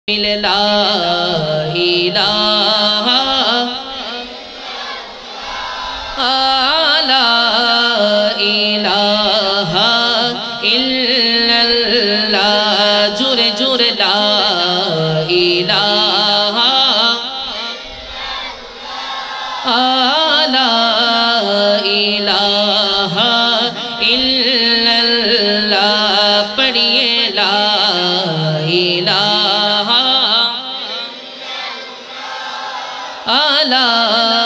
لا إله لا إله إلا الله جور جور لا إله لا إله إلا الله پڑھیے لا إله لا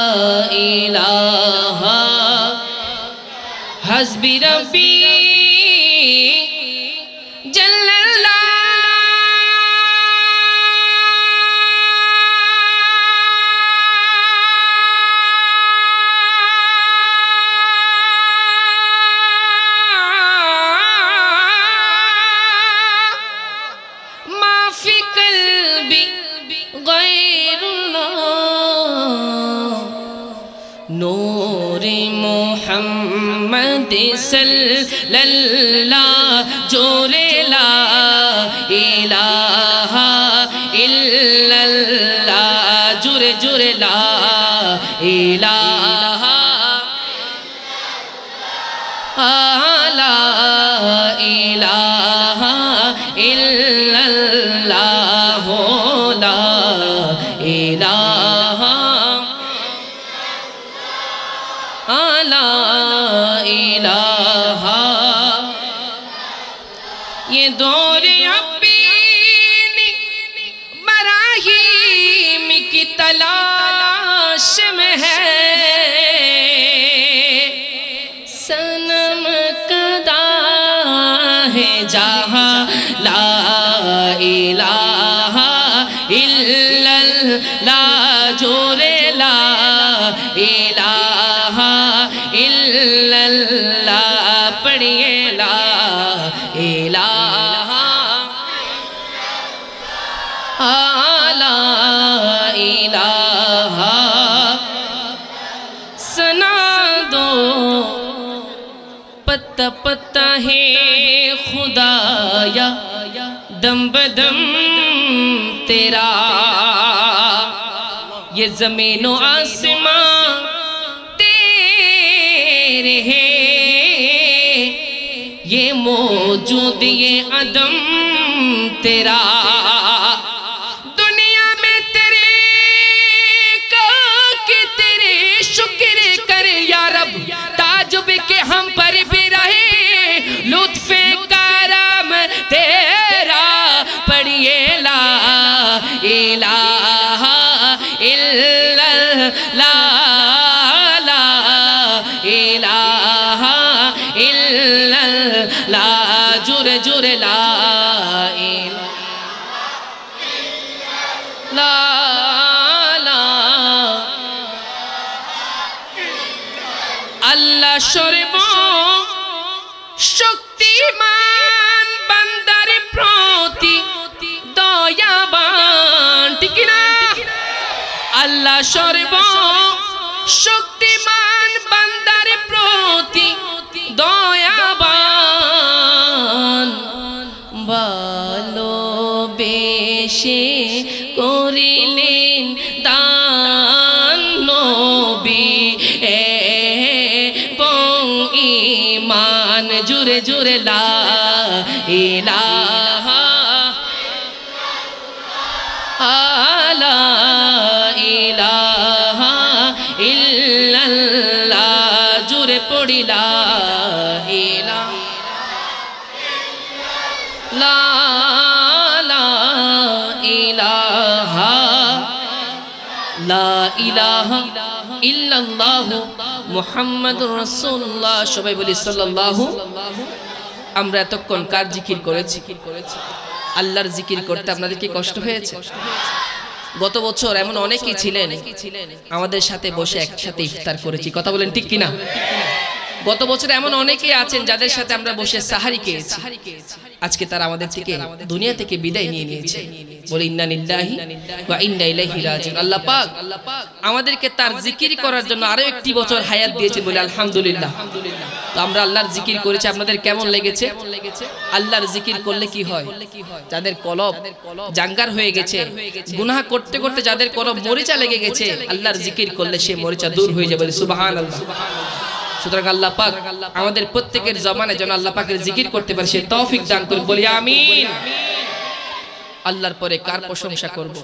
إله حسبي ربي جل الله ما في قلبي غير الله نور محمد صلی اللہ جور لا الہ الا اللہ جور جور لا الہ لا الہ الا اللہ لا الہ لا الہ یہ دور اپنی براہیم کی تلاش میں ہے صنم کدا ہے جہاں لا الہ الا اللہ جور لا الہ الا اللہ پڑھیے لا الہ لا الہ سنا دو پتہ پتہ ہے خدایا دم بدم تیرا یہ زمین و آسمان تیرے ہیں یہ موجود یہ عدم تیرا دنیا میں تیرے کا کہ تیرے شکر کر یا رب تعجب کہ ہم پر بھی رہے لطف کرم تیرا پڑھیے لا الہ الا اللہ لا الہ الا اللہ جور جور لا الہ لا اللہ شربوں شکتیمان بندر پروتی দয়াবান ঠিক না আল্লাহ সর্বশক্তিমান বান্দার প্রতি দয়াবান ভালোবেসে করিলেন দান নবী এবং ঈমান জুরে জুরে লা ইলাহা لا إله إلا الله جور پڑی لا إله لا إله لا إله إلا الله محمد رسول الله সবাই বলি সাল্লাল্লাহু আমরা এতক্ষণ কার জিকির করেছি আল্লাহর জিকির করতে আপনাদের কি কষ্ট হয়েছে গত বছর এমন অনেকেই ছিলেন আমাদের সাথে বসে একসাথে ইফতার করেছি কথা বলেন ঠিক কিনা গত বছর এমন অনেকেই আছেন যাদের সাথে আমরা বসে সাহারি খেয়েছি, আজকে তারা আমাদের থেকে দুনিয়া থেকে বিদায় নিয়ে নিয়েছে। বলে ইন্না লিল্লাহি ওয়া ইন্না ইলাইহি রাজিউন। আল্লাহ পাক আমাদেরকে তার জিকির করার জন্য আরো একটি বছর হায়াত দিয়েছেন, বলে আলহামদুলিল্লাহ। তো আমরা আল্লাহর জিকির করেছি, আপনাদের কেমন লেগেছে? আল্লাহর জিকির করলে কি হয়? যাদের কলব জাঙ্গার হয়ে গেছে, গুনাহ করতে করতে যাদের কলব মরিচা লেগে গেছে, আল্লাহর জিকির করলে সেই মরিচা দূর হয়ে যাবে। সুবহানাল্লাহ। সুতরাং আল্লাহ পাক আমাদের প্রত্যেকের জবানে যেন আল্লাহ পাকের জিকির করতে পারে সে তৌফিক দান করুন, বলি আমিন। আল্লাহর পরে কার প্রশংসা করব?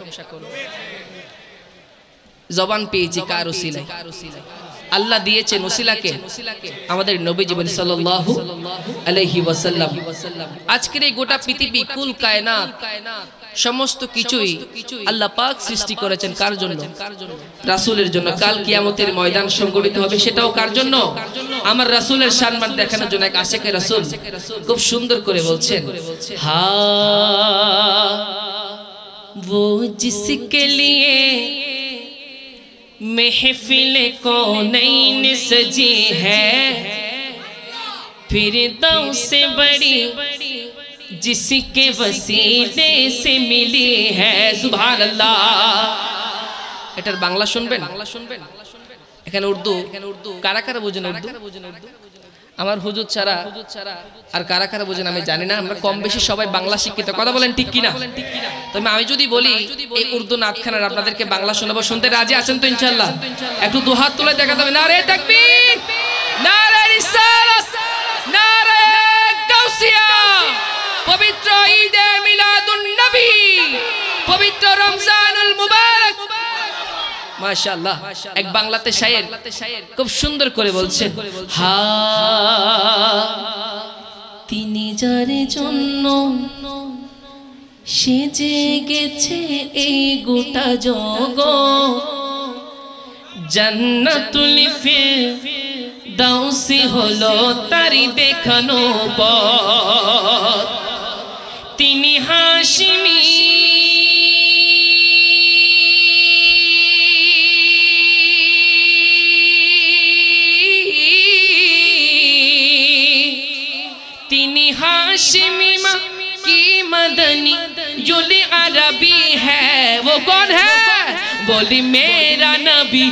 জবান পেয়েছি কার উসিলায়? আল্লাহ দিয়েছেন উসিলাকে আমাদের নবীজি সাল্লাল্লাহু আলাইহি ওয়াসাল্লাম। আজকের এই গোটা পৃথিবী, কুল কায়নাত, সমস্ত কিছুই আল্লাহ পাক সৃষ্টি করেছেন কার জন্য? রাসূলের জন্য। কাল কিয়ামতের ময়দান সংগঠিত হবে, সেটাও কার জন্য? আমার রাসূলের সম্মান দেখানোর জন্য। এক আশিকে রাসূল খুব সুন্দর করে বলছেন, হা वो जिसके लिए महफिल कौनैन सजी है, फिरदौस से बड़ी जिसके वसीले से मिली है। सुभान अल्लाह। এটার বাংলা শুনবেন? এখানে উর্দু কারা কারা বোঝেন? উর্দু আমার হুজুর ছাড়া আর কারা কারা বোঝেন আমি জানি না। আমরা কম বেশি সবাই বাংলা শিক্ষিত, কথা বলেন ঠিক কিনা? তবে আমি যদি বলি এই উর্দু নাতখানার আপনাদেরকে বাংলা শোনাবো, শুনতে রাজি আছেন তো ইনশাআল্লাহ? একটু দুহাত তুলে দেখাতে হবে। নারে তাকবীর, নারে রিসালাত, নারে গাউসিয়া। পবিত্র ঈদে মিলাদুন নবী, পবিত্র রমজানুল মুবারক। মাশাআল্লাহ। এক বাংলাতে শায়ের খুব সুন্দর করে বলছেন, হা তিনি যার জন্য সেজে গেছে এই গোটা জগৎ, জান্নাতুল ফিরদাউস হলো তারি দেখানো পথ। তিনি হাশিমি हाशिमी की मदनी जुली अरबी है। वो कौन है? बोली मेरा नबी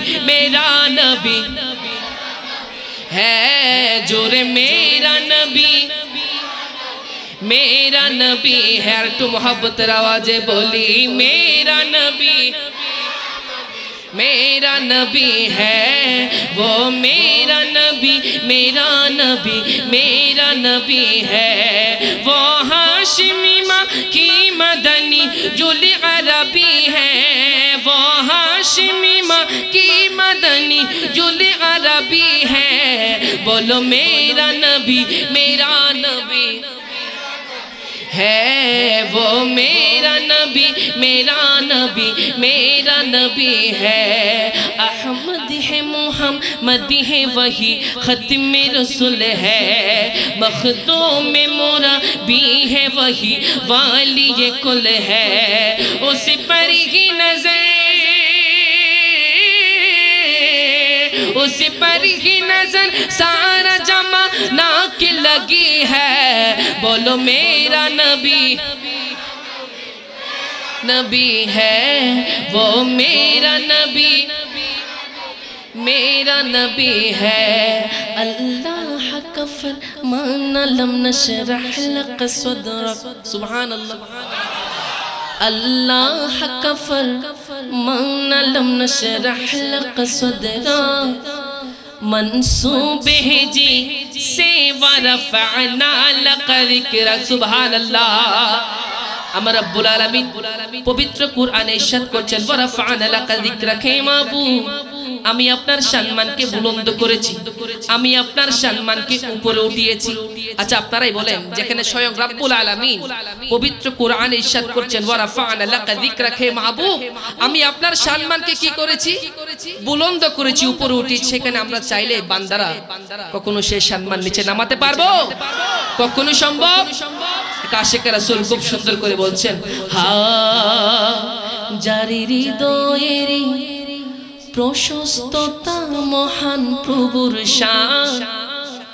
है, जोरे मेरा नबी है। तो मोहब्बत आवाजे बोली मेरा नबी है, वो मेरा नबी है। वो हाशिमी माँ की मदनी जुली अरबी है, वो हाशिमी माँ की मदनी जुली अरबी है। बोलो मेरा नबी है, वो मेरा नबी है। अहमद है मुहम्मद है वही खत्म रसूल है, मखदूम मोरा भी है वही वाली ये कुल है। उस पर ही नजर सारा जमा ना की लगी है। बोलो मेरा नबी है, वो मेरा नबी है। अल्लाह का फरमान लम नशरह लक सदरक। सुभान अल्लाह। अल्लाह का फरमान लम नशरह लक सदरक, मंसूबे जी से वरफअना लक जिक्रक। सुभान अल्लाह। আমার রব্বুল আলামিন পবিত্র কুরআনে ইরশাদ করছেন, ওয়ারাফা'না লাকা যিকরাকা হে মাহবুব, আমি আপনার সম্মানকে বুলন্দ করেছি, আমি আপনার সম্মানকে উপরে উঠিয়েছি। আচ্ছা আপনারাই বলেন, যেখানে স্বয়ং রব্বুল আলামিন পবিত্র কুরআনে ইরশাদ করছেন ওয়ারাফা'না লাকা যিকরাকা হে মাহবুব, আমি আপনার সম্মানকে কি করেছি? বুলন্দ করেছি, উপরে উঠিয়েছি। সেখানে আমরা চাইলে বান্দারা কখনো সেই সম্মান নিচে নামাতে পারবো? কখনো সম্ভব? আশিকে রাসূল খুব সুন্দর করে বলছেন, হা যারি হৃদয়ের প্রশস্ততা মহান প্রভুর শান,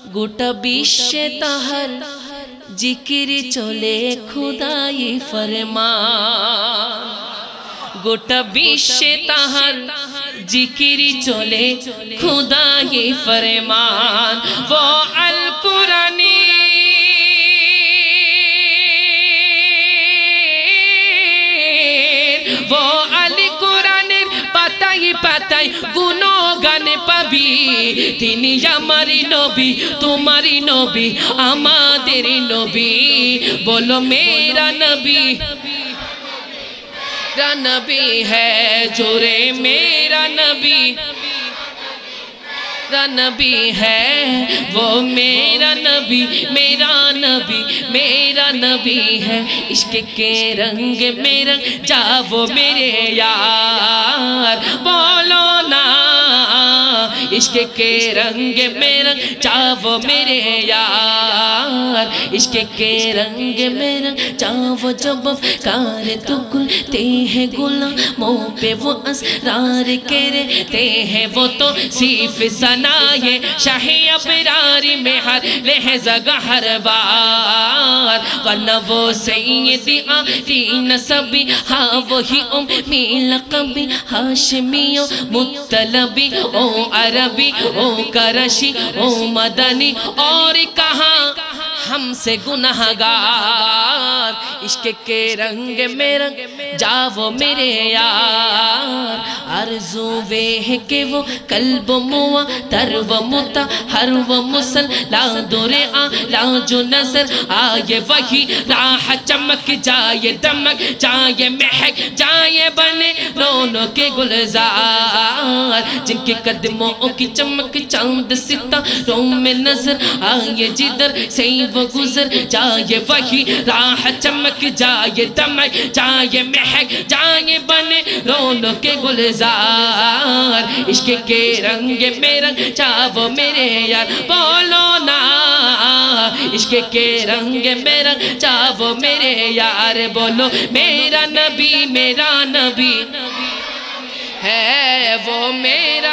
গোটা বিশ্বে তাহার জিকির চলে খোদাই ফরমান গোটা বিশ্বে তাহার জিকির চলে খোদাই ফরমান वो अल कुरानी वो अल कुरानेर पाताय पाताय गुणगान पाबी तिनी आमारी नबी तुम्हारी नबी आमादेर नबी बोलो मेरा नबी नबी है जोरे मेरा नबी नबी है वो मेरा नबी मेरा नबी है इश्क के रंग में रंग जाओ मेरे यार बोलो ना इश्क के रंग में रंग जाओ मेरे यार इश्क के रंग में रंग जाओ जब कार तो खुलते हैं गुलामों पे वो असरार के रहते हैं वो तो सिर्फ सनाए शाही अबरारी में हर लहज़ा हर बार वरना वो सैयदी आलीन सभी हाँ वही उम्मी लक़बी हाशमी ओ मुत्तलबी ओ अरबी ओ करशी ओ मदनी और कहाँ हमसे गुनाहगार इश्क के रंग में रंग जाओ मेरे यार आरज़ू वे है कि वो कल्ब मुआ तर व मुता हर व मुसल ला दोरे ला जो नजर आए वही राह चमक जाए दमक जाए महक जाए बने रोनों के गुलजार जिनके कदमों की चमक चांद सितारों में नजर आए जिधर से वो गुजर जाए वही राह चमक जाए दमक जाए महक जाए बने रोनों के गुलजार इश्क के रंग में रंग जाओ मेरे यार बोलो ना इश्क के रंग में रंग जाओ मेरे यार बोलो मेरा नबी है वो मेरा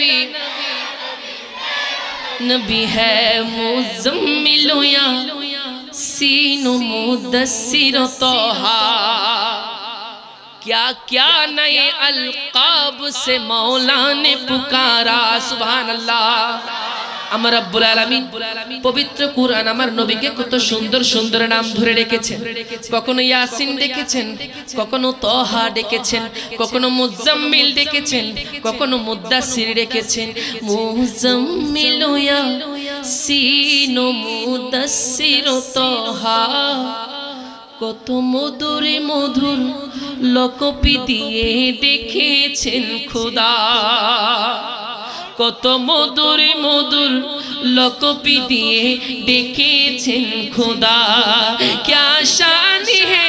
नबी है मुज़म्मिल या सीनो मुदस्सिर तोहा क्या क्या नए अलकाब से मौला ने पुकारा सुभान अल्लाह আমার রব্বুল আলামিন পবিত্র কুরআন আমার নবীকে কত সুন্দর সুন্দর নাম ধরে রেখেছেন কখনো ইয়াসিন ডেকেছেন কখনো তহা ডেকেছেন কখনো মুজাম্মিল ডেকেছেন কখনো মুদ্দাসির ডেকেছেন মুজাম্মিল ইয়াসিন মুদাসসির তহা কত মধুর মধুর লোকপি দিয়ে ডেকেছেন খোদা কত মধুর মধুর লোকপি দিয়ে ডেকেছেন খোদা क्या शान है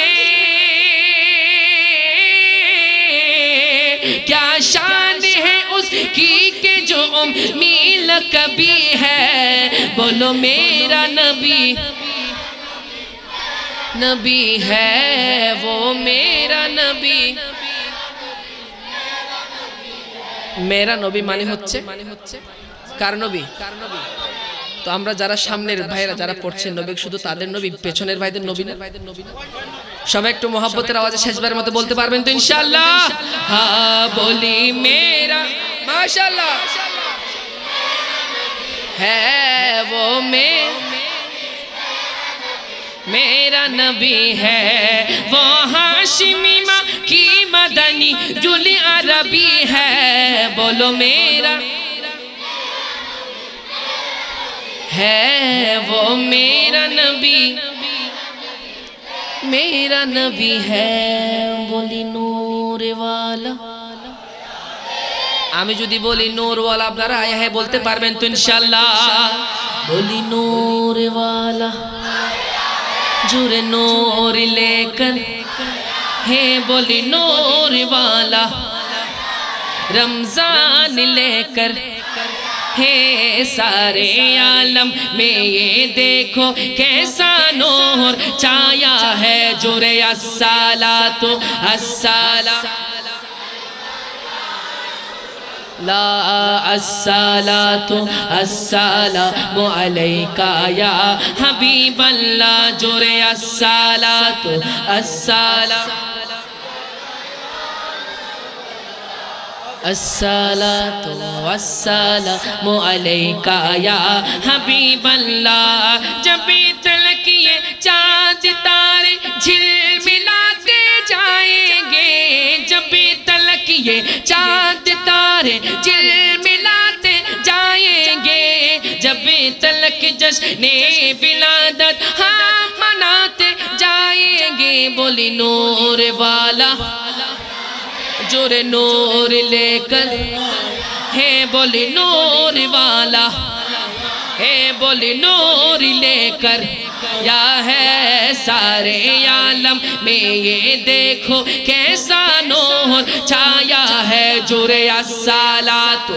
क्या शान है उसकी के जो उम्मील कभी है बोलो मेरा नबी है वो मेरा नबी मेरा नबी माने होच्छे कार नबी तो আমরা যারা সামনের ভাইরা যারা পড়ছেন নবী শুধু তাদের নবী পেছনের ভাইদের নবী না সবাই একটু mohabbater আওয়াজে শেষবারের মতো বলতে পারবেন তো ইনশাআল্লাহ হ্যাঁ বলি মেরা মাশাআল্লাহ है वो मेरा नबी है वो हाशिमी माँ की मदनी जुली अरबी है बोलो मेरा है वो मेरा नबी है बोली नूर वाला आमी जुदी बोली नूर वाला আপনারা आया है बोलते पारबेन तो इंशाल्लाह बोली नूर वाला जुरे नूर लेकर है बोली नूर वाला रमजान लेकर है सारे आलम में ये देखो कैसा नूर छाया है जुरे अस्सलातु अस्सलाम لا الصلاة السلام علیکا یا حبیب اللہ جورے الصلاة السلام الصلاة والسلام علیکا یا حبیب اللہ جب تلک یہ چاند تارے جھلملاتے جائیں گے جب تلک یہ چاند تارے جھلملاتے جائیں گے جب تلک جشن ولادت ہاں مناتے جائیں گے بولی نور والا جور نور لے کر ہے بولی نور والا ہے بولی نور لے کر یا ہے سارے عالم میں یہ دیکھو کیسا نور چھایا ہے جورے الصلاۃ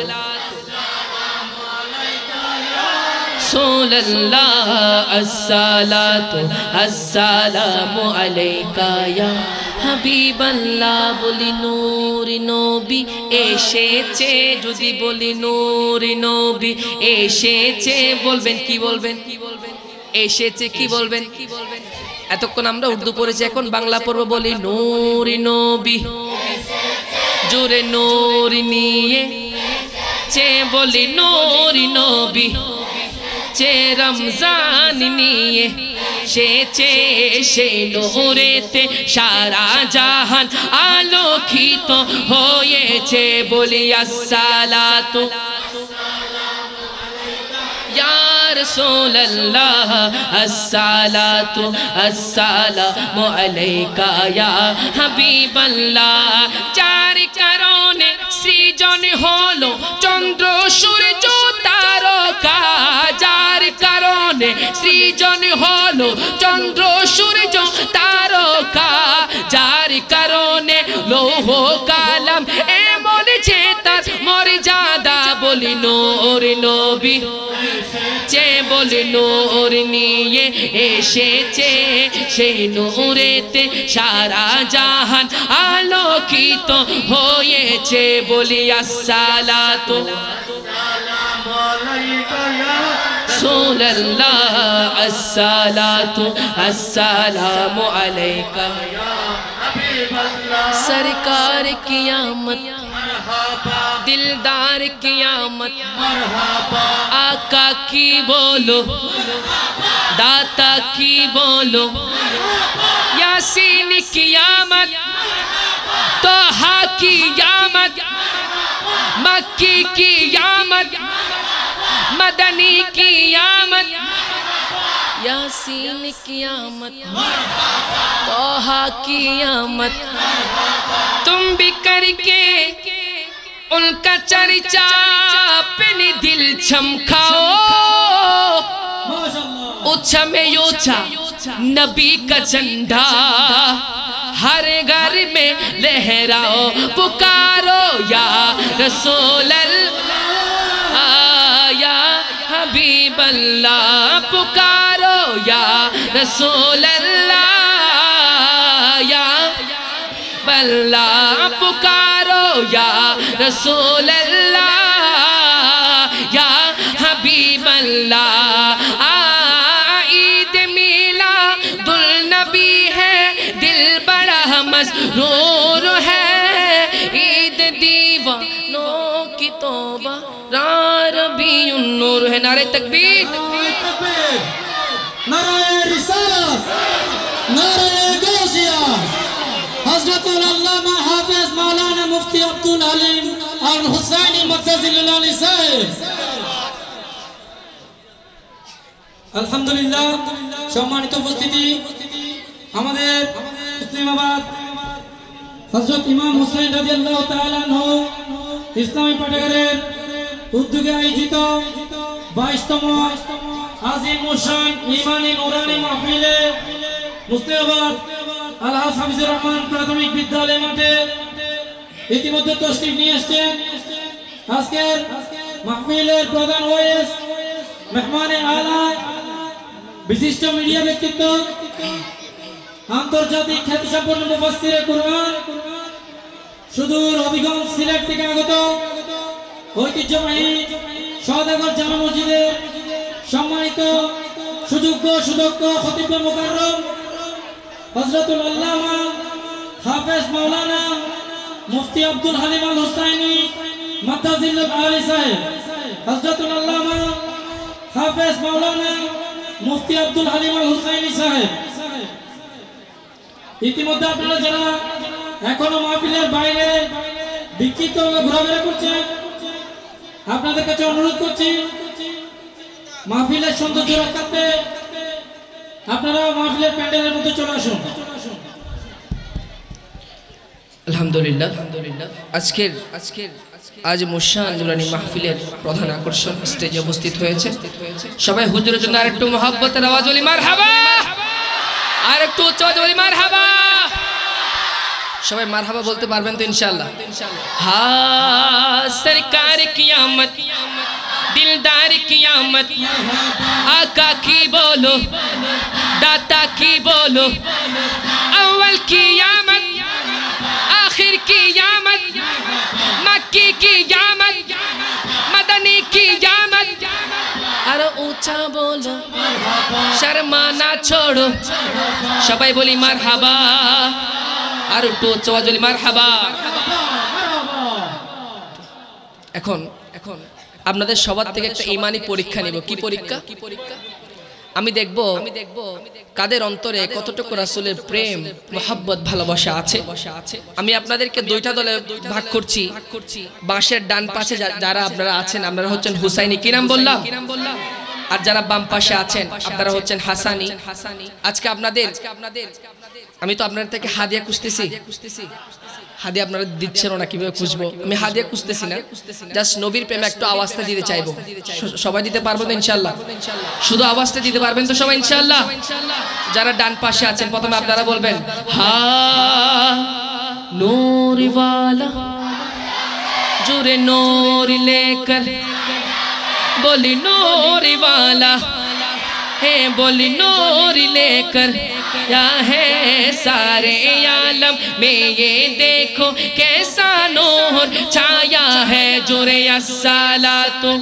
رسول اللہ الصلاۃ السلام علیکا یا حبیب اللہ বলি নূরি নবী এসেছে যদি বলি নূরি নবী এসেছে বলবেন কি বলবেন এসেছে কি বলবেন এতক্ষণ আমরা উর্দু পড়েছি এখন বাংলা পড়ব বলি নূরি নবী জোরে নূরি নিয়ে চে বলি নূরি নবী চে রমজান নিয়ে সেচে সে নূরেতে সারা জাহান আলোকিত হয়েছে বলি আসসালাতু ইয়া রাসূলুল্লাহ আসসালাতু আসসালামু আলাইকা ইয়া হাবিবাল্লাহ চার কারণে সৃজন হলো চন্দ্র সূর্য তারকা যার কারণে সৃজন হলো চন্দ্র সূর্য তারকা যার কারণে লৌহ কালাম এমন যে তার মর্যাদা বলি নূর নবী চে বলি নূর নিয়ে এসেছে সেই নূরেতে সারা জাহান আলোকিত হয়েছে বলি আসসালাতু رسول اللہ الصلاۃ السلام علیکا سرکار قیامت دلدار قیامت آقا کی بولو داتا کی بولو یاسین قیامت طہا کی قیامت مکی کی قیامت مدنی کی قیامت یاسین قیامت طہا کی قیامت تم بھی کر کے ان کا چرچا اپنی دل چمکاؤ اونچا میں اونچا نبی کا جھنڈا ہر گھر میں لہراؤ پکارو یا رسول اللہ یا حبیب اللہ پکارو یا رسول اللہ یا اللہ پکارو یا رسول اللہ یا حبیب اللہ عید میلاد النبی ہے دل بڑا مسرور ہے عید دیوانوں کی توبہ ربیع النور ہے نعرہ تکبیر نعرہ رسالت نعرہ غوثیہ حضرت علامہ حافظ مولانا مفتی عبدالحلیم الحسینی مرتضی صاحب আলহামদুলিল্লাহ সম্মানিত উপস্থিতি আমাদের মুসলিমাবাদ হযরত ইমাম হুসাইন রাদিয়াল্লাহু তাআলা আনহু ইসলামী পাঠাগারের উদ্যোগে আয়োজিত 22তম আজিম শান ঈমানী নুরানী মাহফিলে মুস্তাবাদ আলহাজ হাফিজুর রহমান প্রাথমিক বিদ্যালয় মাঠে ইতিমধ্যে তশরিফ নিয়ে আসছেন আজকের মাহফিলের প্রধান ওয়েস মেহমানে আলা বিশিষ্ট মিডিয়া ব্যক্তিত্ব আন্তর্জাতিক খ্যাতিসম্পন্ন মুফাসসিরে কুরআন সুদূর হবিগঞ্জ সিলেট থেকে আগত ঐতিহ্যবাহী সওদাগর জামে মসজিদের সম্মানিত সুযোগ্য সুদক্ষ খতিব মুকাররম হযরতুল আল্লামা হাফেজ মাওলানা মুফতি আব্দুল হালিম আল হুসাইনি মাদ্দাজিল্লাহ আলী সাহেব, হযরতুল আল্লামা হাফেজ মাওলানা মুফতি আব্দুল হালিম আল হুসাইনি সাহেব। ইতিমধ্যে আপনারা যারা এখনো মাহফিলের বাইরে বিক্ষিপ্ত ঘোরাফেরা করছেন, আপনাদের কাছে অনুরোধ করছি মাহফিলের সৌন্দর্য রক্ষার্থে আপনারা মাহফিলের প্যান্ডেলের মধ্যে চলে আসুন। আলহামদুলিল্লাহ, আজ মুশান নুরানি মাহফিলের প্রধান আকর্ষণ স্টেজে উপস্থিত হয়েছে। সবাই হুজুরের জন্য আরেকটু মহব্বতের আওয়াজ বলি মারহাবা, আর একটু উচ্চ আওয়াজ বলি মারহাবা। সবাই মারহাবা বলতে পারবেন তো ইনশাআল্লাহ? হ্যাঁ, সরকার কিয়ামত, দিলদার কিয়ামত, आका की बोलो, दाता की बोलो, अव्वल कियामत, आखिर कियामत, मक्की कियामत, मदनी कियामत। अरे ऊंचा बोलो, शर्माना छोड़ो, सबाई बोली मरहबा, আর একটু উচ্চআওয়াজ বলি মারহাবা। এখন আপনাদের সবার থেকে একটা ঈমানি পরীক্ষা নিব। কি পরীক্ষা? আমি দেখব কাদের অন্তরে কতটুকু রাসূলের প্রেম, মহব্বত, ভালোবাসা আছে। আমি আপনাদেরকে দুইটা দলে ভাগ করছি। বাঁশের ডান পাশে যারা আপনারা আছেন, আপনারা হচ্ছেন হুসাইনি, কি নাম বললাম? আর যারা বাম পাশে আছেন আপনারা হচ্ছেন হাসানি। আজকে আপনাদের আমি তো আপনাদের থেকে হাদিয়া খুঁজতেছি। হাদিয়া আপনারা দিচ্ছেন না, কিভাবে খুঁজবো? আমি হাদিয়া খুঁজতেছি না, জাস্ট নবীর প্রেমে একটু আওয়াজটা দিতে চাইবো। সবাই দিতে পারবো তো ইনশাআল্লাহ? শুধু আওয়াজটা দিতে পারবেন তো সবাই ইনশাআল্লাহ? যারা ডান পাশে আছেন প্রথমে আপনারা বলবেন হা নূর ওয়ালা জুরে নূর লেকর, बोली नूर वाला है, बोली नूर लेकर क्या है सारे आलम में, ये देखो कैसा नूर छाया है। जुरे अस्सलातु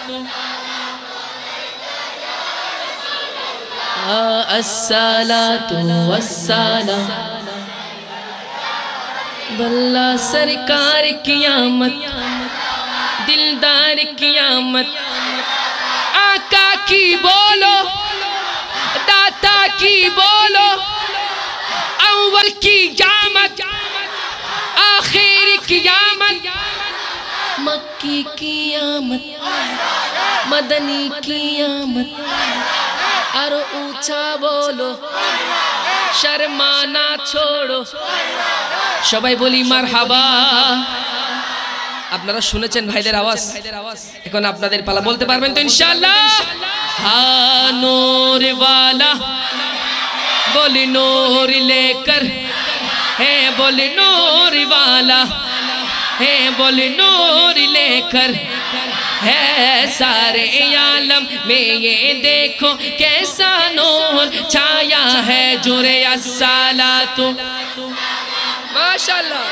अस्सलातु वस्सलाम बल्ला सरकार कियामत, दिलदार कियामत, आका की बोलो, दाता की बोलो, अव्वल की कियामत, आखिर कियामत, मक्की कियामत, मदनी कियामत। और ऊंचा बोलो, शर्माना छोड़ो, সবাই বলি মারহাবা। আপনারা শুনেছেন ভাইদের আওয়াজ, এখন আপনাদের পালা। বলতে পারবেন তো ইনশাআল্লাহ? হা নূর वाला बोली नूर लेकर है, बोली नूर वाला है, बोली नूर लेकर है सारे आलम में, ये देखो कैसा नूर छाया है। जुरे अस्सलातु माशाअल्लाह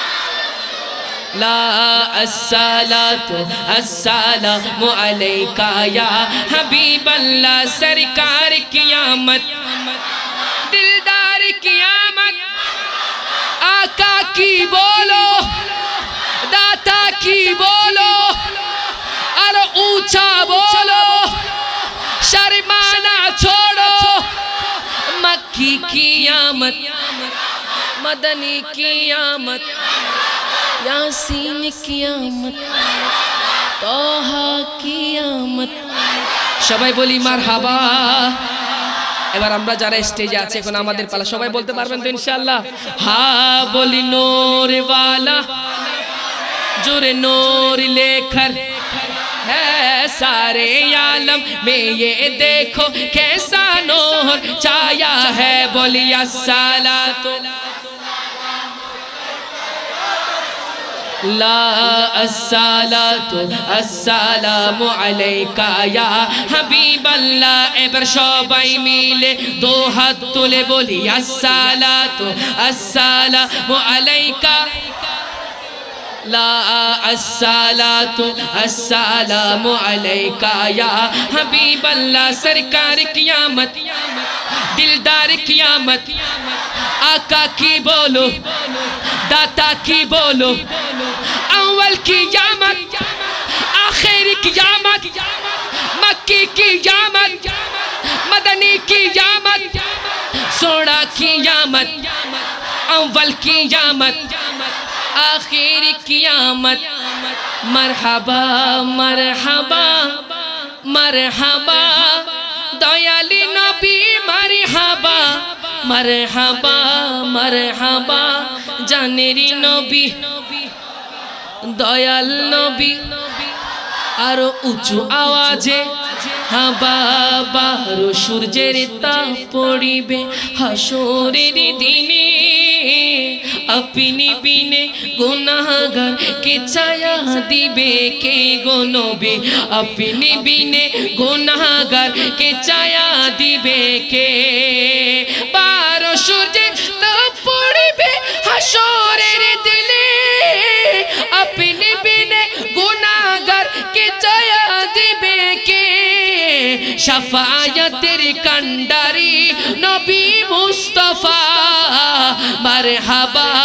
ला अस्सलातु अस्सलामु अलैका या हबीबल्लाह, सरकार कियामत, दिलदार कियामत, आका की बोलो, दाता की बोलो, और ऊंचा बोलो, शर्माना छोड़ो, मक्की कियामत, मदनी कियामत, यासीन कियामत, तोहा कियामत। সবাই বলি মারহাবা। এবার আমরা যারা স্টেজে আছে এখন আমাদের পালা। সবাই বলতে পারবেন তো ইনশাআল্লাহ? হা বলি নূর वाला जुरे नूर लेकर है सारे आलम में, ये देखो कैसा नूर छाया है। बोली अस्सलातु ला अस्सलातु अस्सलामु अलैका या হাবিবাল্লাহ। এবার সবাই মিলে দো হাত তুলে বলি अस्सलातु अस्सलामु अलैका لا الصلاۃ السلام علیکہ یا حبیب اللہ سرکار قیامت دلدار قیامت آقا کی بولو داتا کی بولو اول قیامت آخر قیامت مکی قیامت مدنی قیامت سوڑا قیامت اول قیامت آخر قیامت مرحبا مرحبا مرحبا দয়ালি নবী মারহাবা মারহাবা মারহাবা জানেরি নবী দয়াল নবী আর উঁচু আওয়াজে হাবা বারো সূর্যের তাপ পড়িবে হাসরের দিনে अपनी बिने गुनाहगार के छाया दिबे के गो नबी अपनी बिने गुनाहगार के छाया दिबे के बारो सूरज ताप पड़िबे हाशरेर दिने अपनी बिने गुनाहगार के छाया दिबे के शफायतेर कांडारी नबी मुस्तफा মারহাবা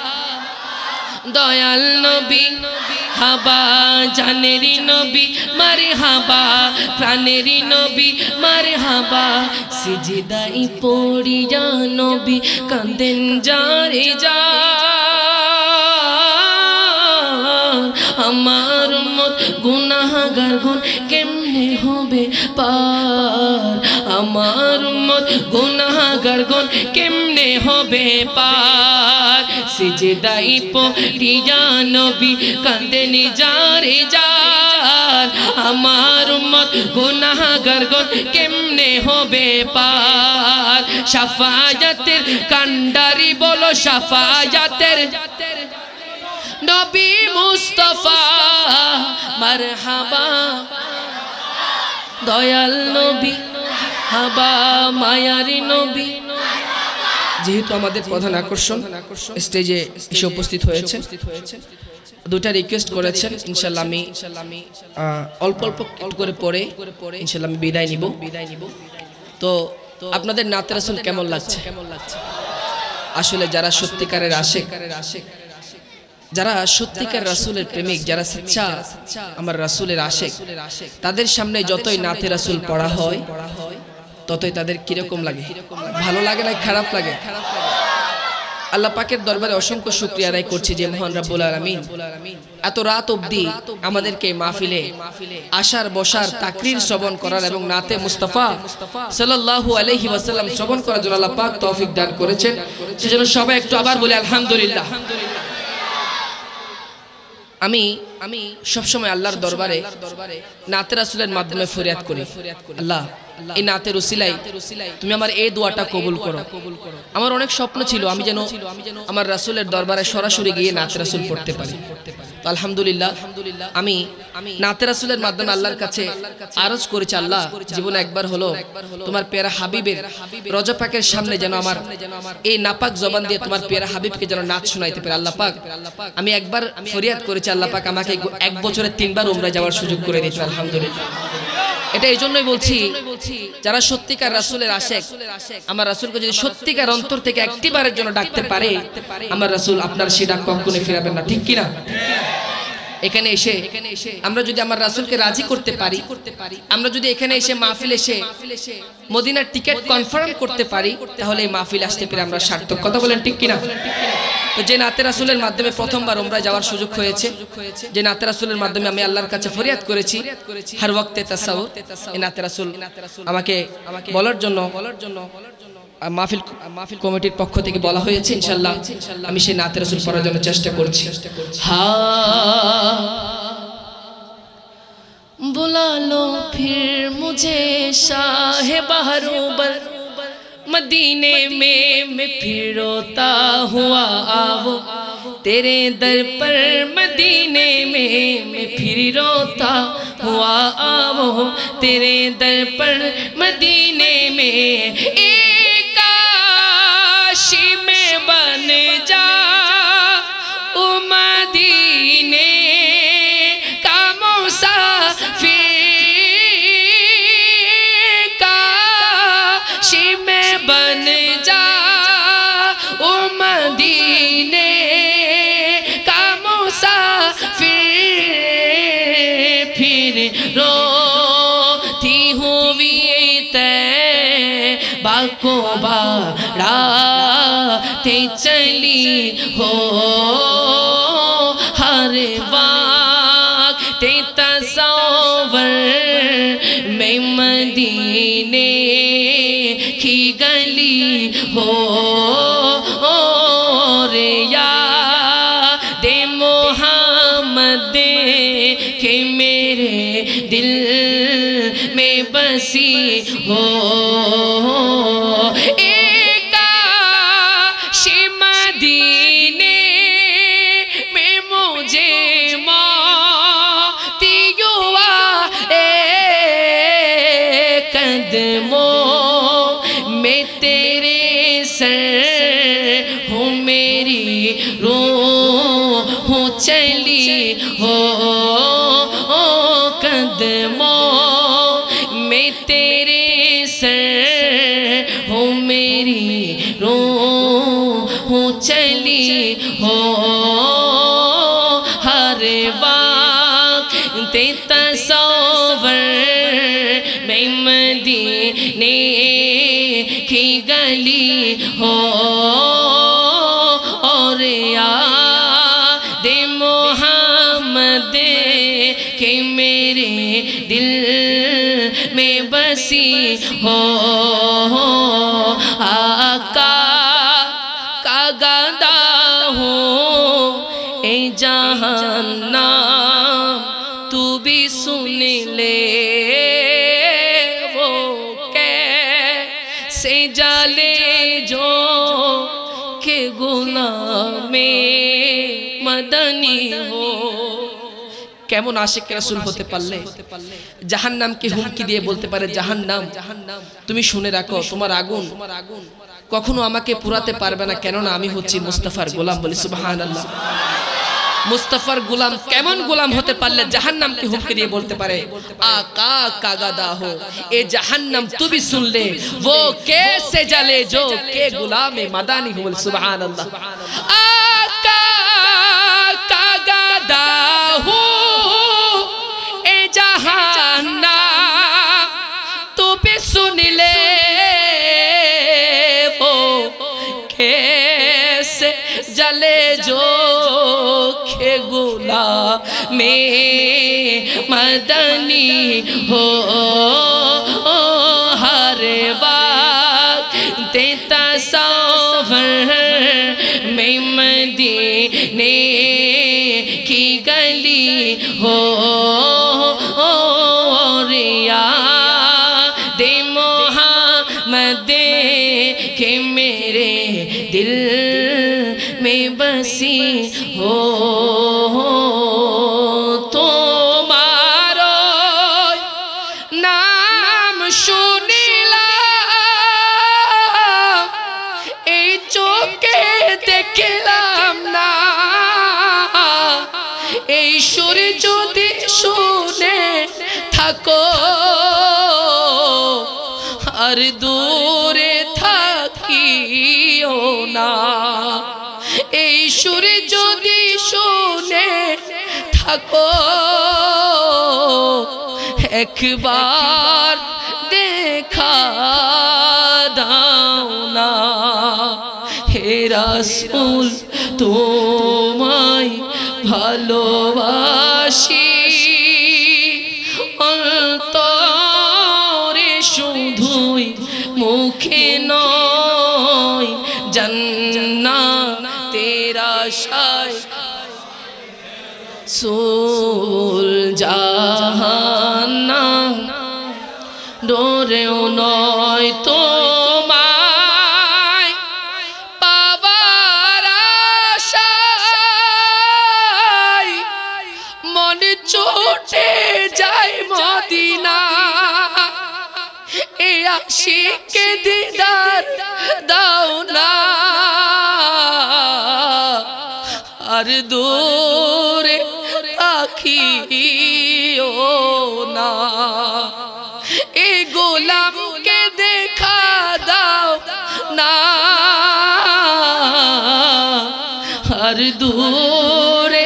দয়াল নবী হাবা জানেরি নবী মারহাবা প্রাণেরি নবী মারহাবা সিজদাই পড়িয়া নবী কাঁদেন যারে যা আমার মত গুনাহগার গুণ কেমনে হবে পার আমার মত গুনাহগার গুণ কেমনে হবে পার সিজদাই পড়িয়া নবী কাঁদেন যারে যার আমার মত গুনাহগার গুণ কেমনে হবে পার শাফায়াতের কান্ডারি বলো শাফায়াতের নবী মুস্তাফা মারহাবা দয়াল নবী হাবা মায়ারি নবী যেহেতু আমাদের প্রধান আকর্ষণ স্টেজে এসে উপস্থিত হয়েছে দুটা রিকোয়েস্ট করেছেন ইনশাআল্লাহ আমি অল্প অল্প করে পড়ে ইনশাআল্লাহ আমি বিদায় নিব তো আপনাদের নাতে রাসূল কেমন লাগছে আসলে যারা সত্যিকারের আশিক যারা সত্যিকার রাসূলের প্রেমিক যারা সচ্চা আমার রাসূলের আশিক তাদের সামনে যতই নাতে রাসূল পড়া হয় ততই তাদের কি রকম লাগে ভালো লাগে না খারাপ লাগে আল্লাহ পাকের দরবারে অসংখ্য শুকরিয়া আদায় করছি যে মহান রব্বুল আলামিন এত রাত অবধি আমাদেরকে মাহফিলে আসার বসার তাকরীর শ্রবণ করার এবং নাতে মুস্তাফা সাল্লাল্লাহু আলাইহি ওয়াসাল্লাম শ্রবণ করার জন্য আল্লাহ পাক তৌফিক দান করেছেন সেজন্য সবাই একটু আবার বলি আলহামদুলিল্লাহ আমি সবসময় আল্লাহর দরবারে নাতে রাসূলের মাধ্যমে ফরিয়াদ করি আল্লাহ এই নাতের উসিলায় তুমি আমার এই দোয়াটা কবুল করো আমার অনেক স্বপ্ন ছিল আমি যেন আমার রাসূলের দরবারে সরাসরি গিয়ে নাতে রাসূল পড়তে পারি তো আলহামদুলিল্লাহ আমি নাতে রাসূলের মাধ্যমে আল্লাহর কাছে আরজ করেছি আল্লাহ জীবনে একবার হলো তোমার প্যারা হাবিবের রজা পাকের সামনে যেন আমার এই নাপাক জবান দিয়ে তোমার প্যারা হাবিবকে যেন নাচ শোনাইতে পারে আল্লাহ পাক আমি একবার ফরিয়াদ করেছি আল্লাহ পাক আমাকে এক বছরে 3 বার উমরা যাওয়ার সুযোগ করে দিয়েছে আলহামদুলিল্লাহ এটা এইজন্যই বলছি যারা সত্যিকার রাসূলের আশিক আমার রাসূলকে যদি সত্যিকার অন্তর থেকে একটিবারের জন্য ডাকতে পারে আমার রাসূল আপনার সেই ডাক কখনোই ফিরাবেন না ঠিক কি না এখানে এসে আমরা যদি আমার রাসূলকে রাজি করতে পারি আমরা যদি এখানে এসে মাহফিল এসে মদিনার টিকিট কনফার্ম করতে পারি তাহলে এই মাহফিল আসতে পেরে আমরা সার্থক কথা বলেন ঠিক কি না তো যে নাতে রাসূলের মাধ্যমে প্রথমবার উমরা যাওয়ার সুযোগ হয়েছে যে নাতে রাসূলের মাধ্যমে আমি আল্লাহর কাছে ফরিয়াদ করেছি হর ওয়াক্তে তাসাউর এই নাতে রাসূল আমাকে বলার জন্য মাহফিল কমিটির পক্ষ থেকে বলা হয়েছে ইনশাআল্লাহ আমি সেই নাতে রাসূল পড়ার জন্য চেষ্টা করছি बुला लो फिर मुझे शाह बहरूबर मदीने में मैं फिर रोता हुआ आवो तेरे दर पर मदीने में मैं फिर रोता हुआ आवो तेरे दर पर मदीने में एक काशी में बन जा ओ मदीना کو بڑھاتے چلی ہو ہر وقت تصور میں مدینے کی گلی ہو اور یاد محمد کہ میرے دل میں بسی ہو ایک کاش مدینے میں مجھے موت ہوا قدموں میں تیرے سر ہوں میری روح چلی ہو قدموں میں تیرے سر ہوں میری روح چلی ہو ہر وقت تصور میں مدینے کی گلی ہو اور یاد محمد کہ میرے دل میں بسی ہو آقا کا گدا ہو اے جہنم تو بھی سن لے وہ کیسے جلے جو کہ غلام مدنی ہو কেমন আশিক রাসূল হতে পারলে জাহান্নামকে হুমকি দিয়ে বলতে পারে জাহান্নাম তুমি শুনে রাখো তোমার আগুন কখনো আমাকে পুরাতে পারবে না কেননা আমি হচ্ছি মুস্তাফার গোলাম বলি সুবহানাল্লাহ মুস্তাফার গোলাম কেমন গোলাম হতে পারলে জাহান্নামকে হুমকি দিয়ে বলতে পারে आका का गदा हो ए जहन्नम तू भी सुन ले वो कैसे जले जो के गुलाम मदानी हो सुबहानल्लाह आका का गदा हो ए जहन्नम तू भी सुन ले वो कैसे जले जो के गुलाम मदनी हो हर वक्त तसव्वुर में मदीने की गली हो और याद मोहम्मद के मेरे दिल में बसी हो আর দূরে থাকিও না এই সুর যদি শুনে থাকো একবার দেখা দাও না হে রাসূল তোমায় ভালোবাসি অন্তরে শুধুই মুখে নয় জান্নাতের আশায় সুল জাহান্নাম ডোরেও নয় তোমায় পাবার আশায় মন ছুটে যায় মদিনা এ আশিককে দিদার দাও না আর দূরে রাখিও না এ গোলামকে দেখা দাও না আর দূরে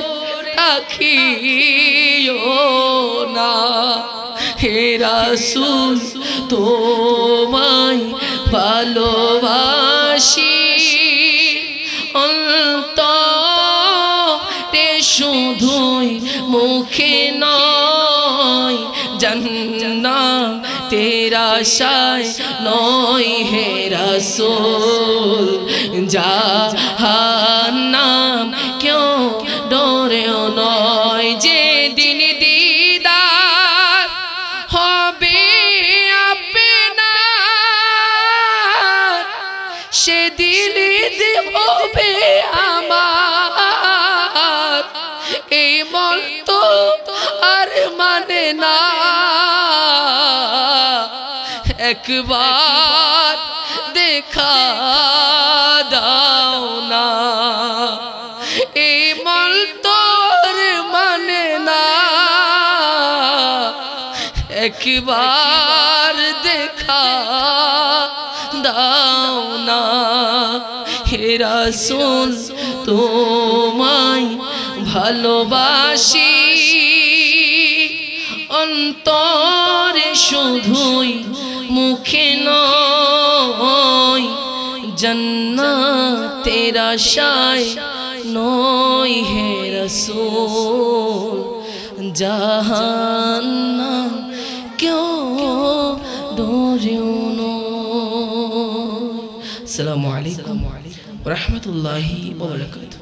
রাখিও না হে রাসূল তোমায় ভালোবাসি অন্তরে শুধুই মুখে নয় জান্নাতের আশায় নয় হে রাসূল জাহান্নাম কেউ ডরেও নয় যেদিন দিদার হবে আপনার সেদিন হবে আমার এই মন তো আর মানে না একবার দেখা দাও না এই মন তোর মানে না একবার দেখা দাও না হে রাসূল তোমায় ভালোবাসি অন্তরে শুধুই মুখে নয় জান্নাতের আশায় নয় হে রাসূল জাহান্নাম কেউ ডরেও নয়। আসসালামু আলাইকুম ওয়া রাহমাতুল্লাহি ওয়া বারাকাতুহু।